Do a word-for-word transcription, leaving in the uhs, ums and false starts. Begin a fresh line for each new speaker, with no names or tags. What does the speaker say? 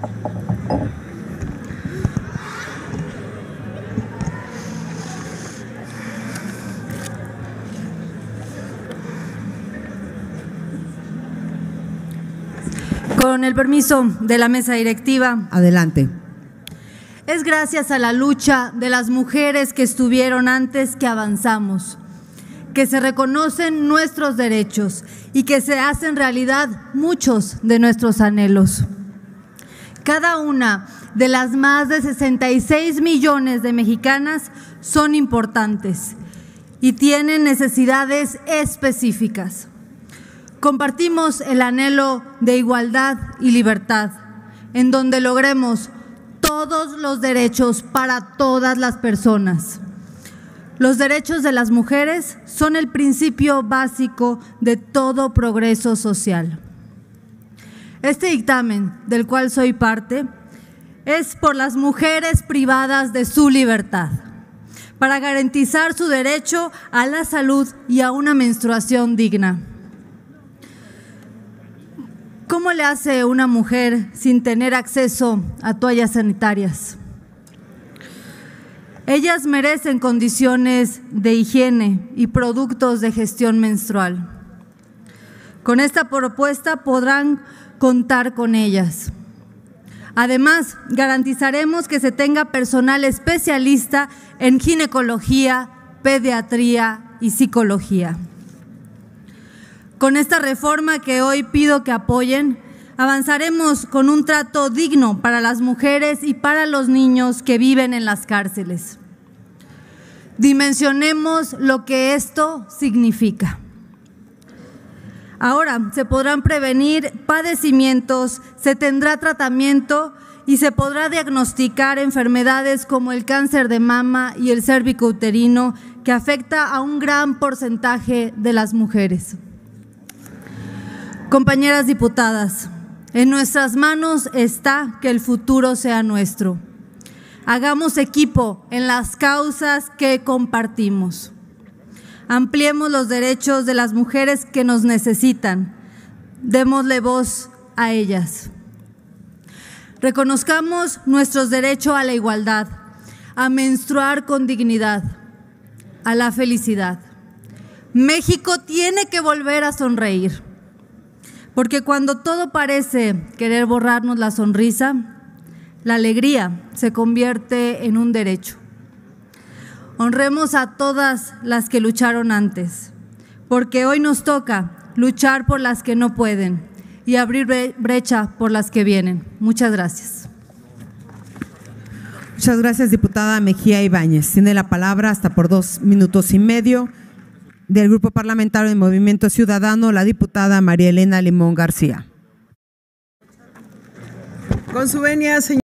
Con el permiso de la mesa directiva.
Adelante.
Es gracias a la lucha de las mujeres que estuvieron antes que avanzamos, que se reconocen nuestros derechos y que se hacen realidad muchos de nuestros anhelos. Cada una de las más de sesenta y seis millones de mexicanas son importantes y tienen necesidades específicas. Compartimos el anhelo de igualdad y libertad, en donde logremos todos los derechos para todas las personas. Los derechos de las mujeres son el principio básico de todo progreso social. Este dictamen, del cual soy parte, es por las mujeres privadas de su libertad, para garantizar su derecho a la salud y a una menstruación digna. ¿Cómo le hace una mujer sin tener acceso a toallas sanitarias? Ellas merecen condiciones de higiene y productos de gestión menstrual. Con esta propuesta podrán contar con ellas. Además, garantizaremos que se tenga personal especialista en ginecología, pediatría y psicología. Con esta reforma que hoy pido que apoyen, avanzaremos con un trato digno para las mujeres y para los niños que viven en las cárceles. Dimensionemos lo que esto significa. Ahora se podrán prevenir padecimientos, se tendrá tratamiento y se podrá diagnosticar enfermedades como el cáncer de mama y el cervicouterino, que afecta a un gran porcentaje de las mujeres. Compañeras diputadas, en nuestras manos está que el futuro sea nuestro. Hagamos equipo en las causas que compartimos. Ampliemos los derechos de las mujeres que nos necesitan. Démosle voz a ellas. Reconozcamos nuestros derechos a la igualdad, a menstruar con dignidad, a la felicidad. México tiene que volver a sonreír. Porque cuando todo parece querer borrarnos la sonrisa, la alegría se convierte en un derecho. Honremos a todas las que lucharon antes, porque hoy nos toca luchar por las que no pueden y abrir brecha por las que vienen. Muchas gracias.
Muchas gracias, diputada Mejía Ibáñez. Tiene la palabra hasta por dos minutos y medio. Del Grupo Parlamentario de Movimiento Ciudadano, la diputada María Elena Limón García.
Con su venia, señor.